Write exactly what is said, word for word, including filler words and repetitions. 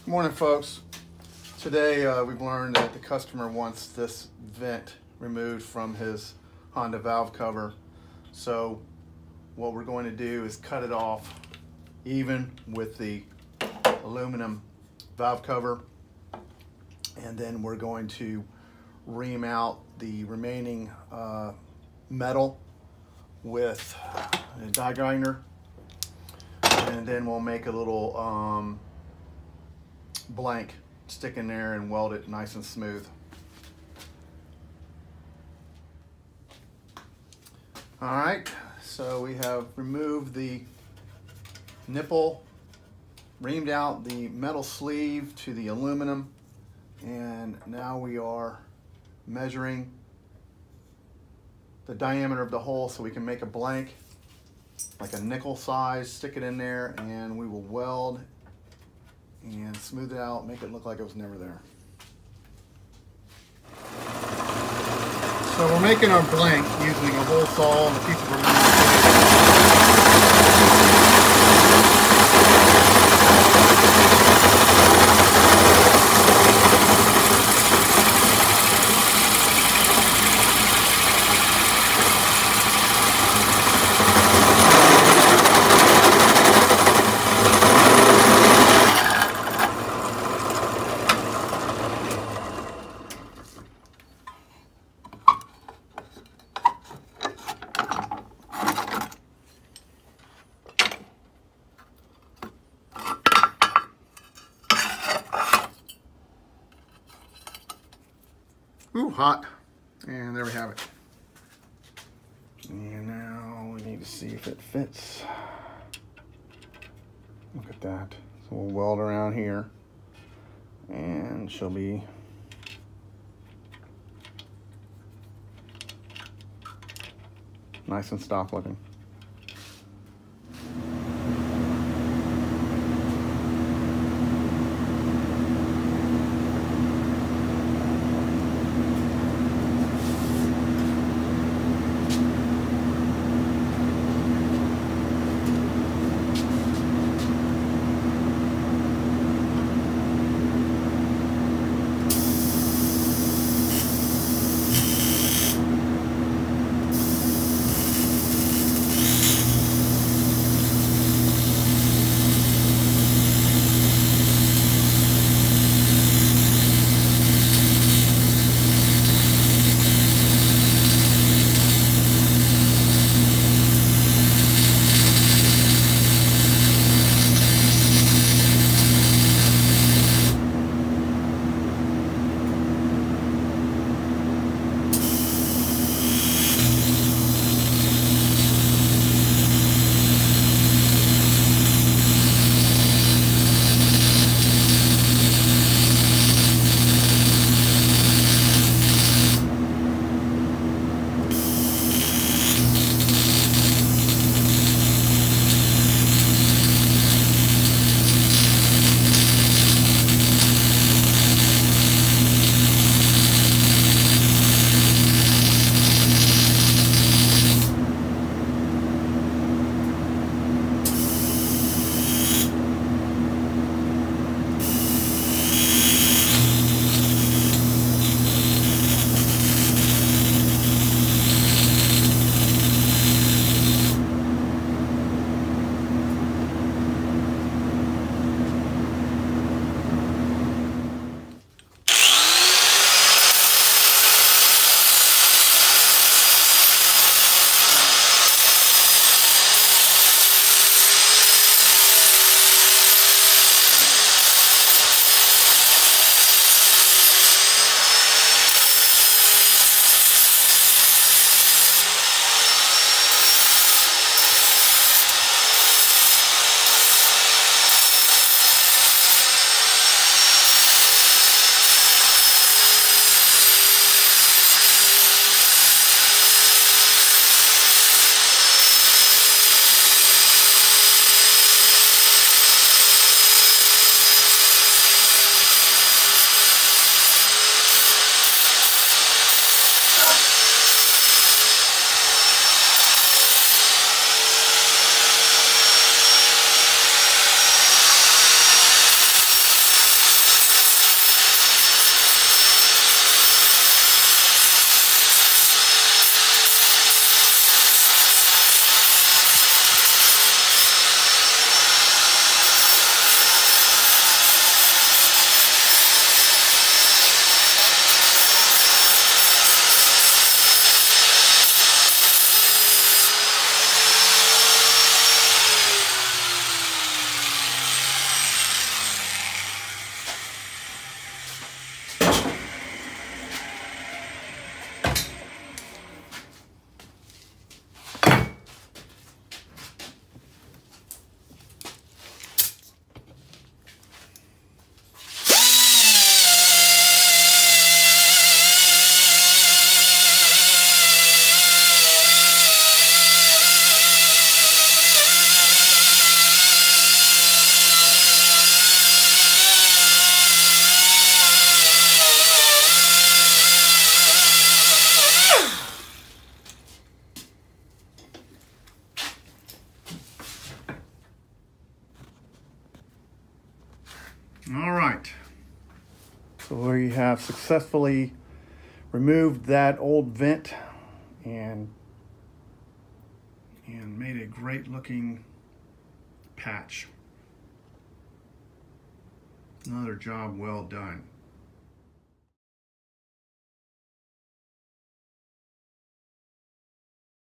Good morning, folks. Today uh, we've learned that the customer wants this vent removed from his Honda valve cover. So what we're going to do is cut it off even with the aluminum valve cover, and then we're going to ream out the remaining uh, metal with a die grinder, and then we'll make a little um, blank, stick in there and weld it nice and smooth. All right, so we have removed the nipple, reamed out the metal sleeve to the aluminum, and now we are measuring the diameter of the hole so we can make a blank, like a nickel size, stick it in there, and we will weld and smooth it out, make it look like it was never there. So we're making our blank using a hole saw and a piece of aluminum. Ooh, hot. And there we have it. And now we need to see if it fits. Look at that. So we'll weld around here, and she'll be nice and stock looking. So we have successfully removed that old vent and and made a great looking patch. Another job well done.